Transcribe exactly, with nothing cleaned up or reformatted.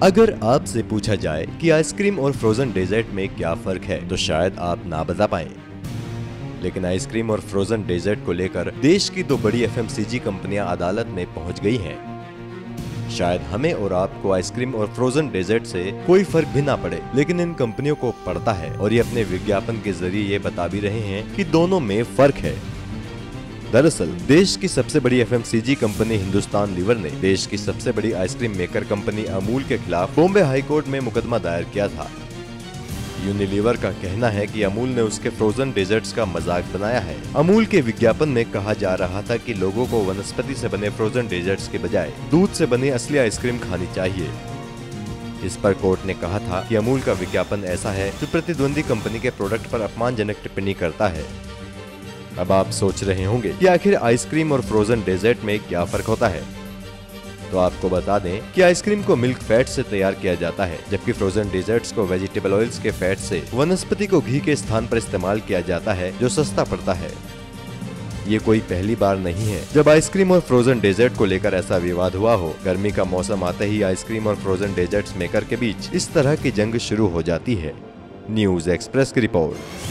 अगर आपसे पूछा जाए कि आइसक्रीम और फ्रोजन डेजर्ट में क्या फर्क है तो शायद आप ना बता पाएं। लेकिन आइसक्रीम और फ्रोजन डेजर्ट को लेकर देश की दो बड़ी एफएमसीजी कंपनियां अदालत में पहुंच गई हैं। शायद हमें और आपको आइसक्रीम और फ्रोजन डेजर्ट से कोई फर्क भी ना पड़े, लेकिन इन कंपनियों को पड़ता है और ये अपने विज्ञापन के जरिए ये बता भी रहे हैं कि दोनों में फर्क है। दरअसल देश की सबसे बड़ी एफएमसीजी कंपनी हिंदुस्तान लीवर ने देश की सबसे बड़ी आइसक्रीम मेकर कंपनी अमूल के खिलाफ बॉम्बे हाई कोर्ट में मुकदमा दायर किया था। यूनिलीवर का कहना है कि अमूल ने उसके फ्रोजन डेजर्ट्स का मजाक बनाया है। अमूल के विज्ञापन में कहा जा रहा था कि लोगों को वनस्पति से बने फ्रोजन डेजर्ट्स के बजाय दूध से बनी असली आइसक्रीम खानी चाहिए। इस पर कोर्ट ने कहा था कि अमूल का विज्ञापन ऐसा है जो प्रतिद्वंदी कंपनी के प्रोडक्ट पर अपमानजनक टिप्पणी करता है। अब आप सोच रहे होंगे कि आखिर आइसक्रीम और फ्रोजन डेजर्ट में क्या फर्क होता है। तो आपको बता दें कि आइसक्रीम को मिल्क फैट से तैयार किया जाता है, जबकि फ्रोजन डेजर्ट्स को वेजिटेबल ऑयल्स के फैट से वनस्पति को घी के स्थान पर इस्तेमाल किया जाता है, जो सस्ता पड़ता है। ये कोई पहली बार नहीं है जब आइसक्रीम और फ्रोजन डेजर्ट को लेकर ऐसा विवाद हुआ हो। गर्मी का मौसम आते ही आइसक्रीम और फ्रोजन डेजर्ट्स मेकर के बीच इस तरह की जंग शुरू हो जाती है। न्यूज एक्सप्रेस की रिपोर्ट।